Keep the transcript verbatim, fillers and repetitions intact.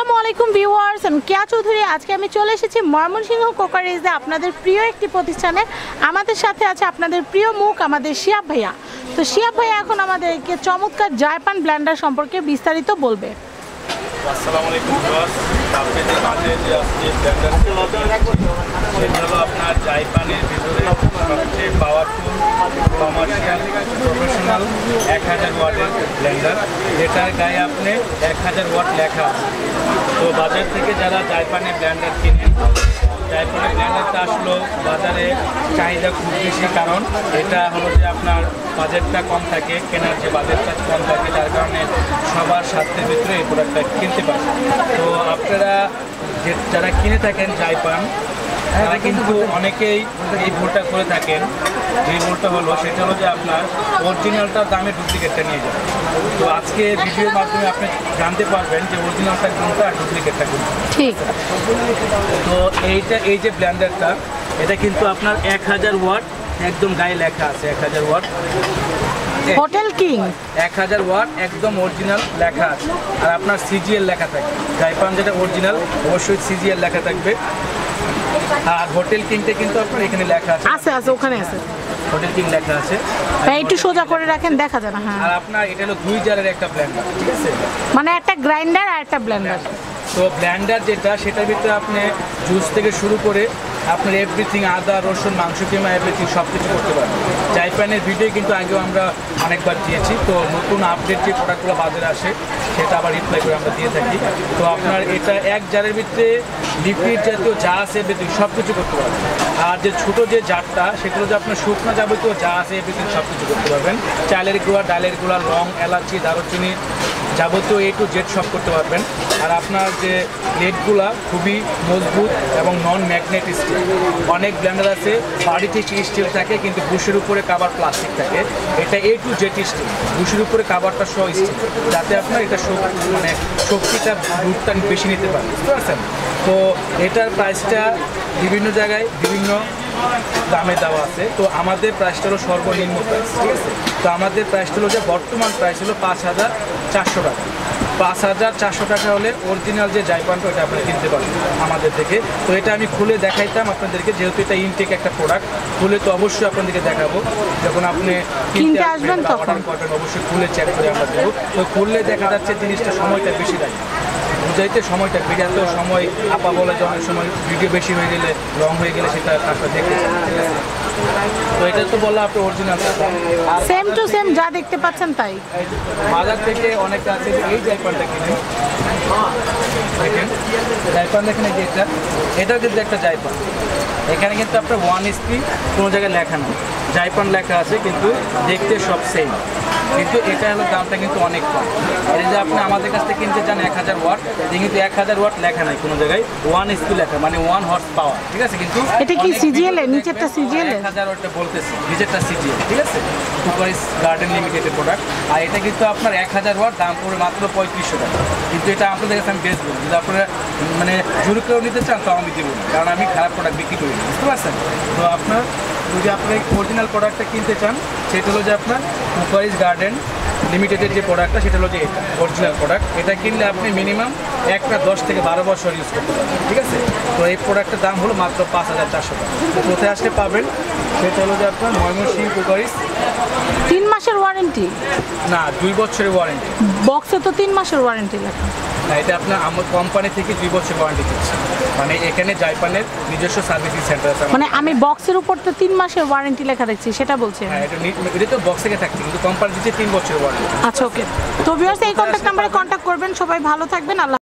আসসালামু আলাইকুম ভিউয়ার্স, আমি কেয়া চৌধুরী। আজকে আমি চলে এসেছি ময়মনসিংহ কোকারিজে, আপনাদের প্রিয় একটি প্রতিষ্ঠানে। আমাদের সাথে আছে আপনাদের প্রিয় মুখ, আমাদের শিহাব ভাইয়া। তো শিহাব ভাইয়া এখন আমাদেরকে চমৎকার জায়পান ব্লেন্ডার সম্পর্কে বিস্তারিত বলবে। আসসালামু আলাইকুম ভিউয়ার্স, আপনাদের মাঝে যে আজকে ব্লেন্ডার সেটা হলো আপনার জায়পানের ভিতরে সবচেয়ে পাওয়ারফুল কমার্শিয়াল প্রফেশনাল এক হাজার ওয়াটের ব্লেন্ডার, যেটার গায়ে আপনি এক হাজার ওয়াট লেখা আছে। তো বাজার থেকে যারা জায়পানের ব্লেন্ডার কিনেন, জায়পানের ব্লেন্ডারটা আসলো বাজারে চাহিদা খুব বেশি, কারণ এটা হলো যে আপনার বাজেটটা কম থাকে, কেনার যে বাজেটটা কম থাকে, যার কারণে সবার স্বার্থের ভিতরে এই প্রোডাক্টটা কিনতে পারে। তো আপনারা যে যারা কিনে থাকেন জায়পান, তারা কিন্তু অনেকেই এই ভুলটা করে থাকেন। যে ভুলটা হলো সেটা হলো যে আপনার অরিজিনালটার দামে ডুপ্লিকেটটা নিয়ে যাবেন। তো আজকে ভিডিওর মাধ্যমে আপনি জানতে পারবেন যে অরিজিনালটা কোনটা আর ডুপ্লিকেটটা কোনটা। ঠিক। তো এইটা এই যে ব্লেন্ডারটা, এটা কিন্তু আপনার এক হাজার ওয়াট, একদম গায়ে লেখা আছে এক হাজার ওয়াট হোটেল কিং, এক হাজার ওয়াট একদম অরিজিনাল লেখা আছে। আর আপনার সিজিএল লেখা থাকবে, জায়পান যেটা অরিজিনাল অবশ্যই সিজিএল লেখা থাকবে। আর হোটেল কিংটা কিন্তু আপনার এখানে লেখা আছে আছে আছে ওখানে আছে, হোটেল কিং লেখা আছে। ভাই একটু সোজা করে রাখেন, দেখা যায় না। হ্যাঁ, আর আপনার এটা হলো দুই জারের একটা ব্লেন্ডার, ঠিক আছে? মানে একটা গ্রাইন্ডার আর একটা ব্লেন্ডার। তো ব্লেন্ডার যেটা, সেটার ভিতরে আপনি জুস থেকে শুরু করে আপনার এভরিথিং, আদা রসুন মাংস কিমা এভরিথিং সব কিছু করতে পারেন। জায়পানের ভিডিও কিন্তু আগেও আমরা অনেকবার দিয়েছি। তো নতুন আপডেট যে প্রোডাক্টগুলো বাজারে আসে সেটা আবার রিপ্লাই করে আমরা দিয়ে থাকি। তো আপনার এটা এক জারের ভিতরে লিকুইড জাতীয় যা আছে এভরিথিং সব কিছু করতে পারবেন। আর যে ছোটো যে জারটা, সেগুলো যে আপনার শুকনো যাবতীয় যা আছে এভরিথিং সব কিছু করতে পারবেন। চালের গুঁড়া, ডালের গুঁড়া, লং, এলাচি, দারুচিনি যাবতীয় এ টু জেড সব করতে পারবেন। আর আপনার যে প্লেটগুলা খুবই মজবুত এবং নন ম্যাগনেট স্টিল। অনেক ব্লেন্ডার আছে বাড়ি থেকে স্টিল থাকে কিন্তু বুশের উপরে কাভার প্লাস্টিক থাকে, এটা এ টু জেড স্টিল, বুশের উপরে কাভারটা সহ স্টিল, যাতে আপনার এটা মানে শক্তিটা দুধটা বেশি নিতে পারে, বুঝতে পারছেন? তো এটার প্রাইসটা বিভিন্ন জায়গায় বিভিন্ন দামে দেওয়া আছে। তো আমাদের প্রাইসটা হলো সর্বনিম্ন প্রাইস, ঠিক আছে? তো আমাদের প্রাইসটা হলো যে বর্তমান প্রাইস হলো পাঁচ হাজার চারশো টাকা। পাঁচ হাজার চারশো টাকা হলে অরিজিনাল যে জায়পানটা ওটা আপনারা কিনতে পারবেন আমাদের থেকে। তো এটা আমি খুলে দেখাইতাম আপনাদেরকে, যেহেতু এটা ইনটেক একটা প্রোডাক্ট, খুলে তো অবশ্যই আপনাদেরকে দেখাবো। যখন আপনি কিনতে আসবেন তখন অবশ্যই খুলে চেক করে আমরা দেবো। তো খুললে দেখা যাচ্ছে জিনিসটা সময়টা বেশি লাগে, বুঝাইতে সময়টা বেশি, এত সময় আপা বলে যে অনেক সময় ভিডিও বেশি হয়ে গেলে, রং হয়ে গেলে সেটা কাজটা দেখতে চান, ঠিক আছে? তো এটা তো বললাম আপনি অরিজিনাল সেম টু সেম যা দেখতে পাচ্ছেন তাই। বাজার থেকে অনেকে আছে এই জায়পানটা কিনে দেখেন, জায়পান দেখেন এই যে এটা, এটাও কিন্তু একটা জায়পান। এখানে কিন্তু আপনার ওয়ান এসপি কোনো জায়গায় লেখা নেই, জায়পান লেখা আছে কিন্তু দেখতে সব সেম, কিন্তু এটা হলো দামটা কিন্তু অনেক কম। এই যে আপনি আমাদের কাছ থেকে কিনতে চান এক হাজার ওয়াট, কিন্তু এক হাজার ওয়াট লেখা নাই কোনো জায়গায়, ওয়ান এসপি লেখা, মানে ওয়ান হর্স পাওয়ার, ঠিক আছে? কিন্তু এটা কি সিজিএল এর নিচেরটা সিজিএল এর এক হাজার ওয়াটটা বলতেছি, নিচেরটা সিজিএল, ঠিক আছে? কোকারিজ গার্ডেন লিমিটেডের প্রোডাক্ট। আর এটা কিন্তু আপনার এক হাজার ওয়াট দাম পড়বে মাত্র পঁয়ত্রিশশো টাকা। কিন্তু এটা আপনাদের কাছে আমি বেচবো, যদি আপনারা মানে জোর কেউ নিতে চান তো আমি দেবো, কারণ আমি খারাপ প্রোডাক্ট বিক্রি করি, বুঝতে পারছেন? তো আপনার যদি আপনি অরিজিনাল প্রোডাক্টটা কিনতে চান, সেটা হলো যে আপনার কোকারিজ গার্ডেন লিমিটেডের যে প্রোডাক্টটা, সেটা হলো যে এটা অরিজিনাল প্রোডাক্ট। এটা কিনলে আপনি মিনিমাম একটা দশ থেকে বারো বছর ইউজ করতে পারবেন, ঠিক আছে? তো এই প্রোডাক্টের দাম হলো মাত্র পাঁচ হাজার চারশো টাকা। তো কোথায় আসলে পাবেন সেটা হলো যে আপনার ময়মনসিংহ কোকারিজ। তিন মাসের ওয়ারেন্টি না, দুই বছরের ওয়ারেন্টি। বক্সে তো তিন মাসের ওয়ারেন্টি লেখা। না, এটা আপনার আমার কোম্পানি থেকে দুই বছর ওয়ারেন্টি দিচ্ছে, মানে এখানে জায়পানের নিজস্ব সার্ভিসিং সেন্টার আছে। মানে আমি বক্সের উপর তো তিন মাসের ওয়ারেন্টি লেখা দেখছি, সেটা বলছি। হ্যাঁ, এটা এটা তো বক্স থেকে থাকছে, কিন্তু কোম্পানি দিচ্ছে তিন বছরের ওয়ারেন্টি। আচ্ছা, ওকে। তো ভিউয়ার্স, এই কন্ট্যাক্ট নাম্বারে কন্ট্যাক্ট করবেন। সবাই ভালো থাকবেন। আল্লাহ।